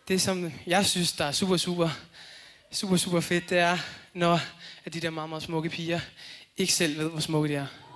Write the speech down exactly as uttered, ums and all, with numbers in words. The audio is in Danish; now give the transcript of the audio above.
det, som jeg synes, der er super, super, super, super fedt, det er, når at de der meget, meget smukke piger ikke selv ved, hvor smukke de er.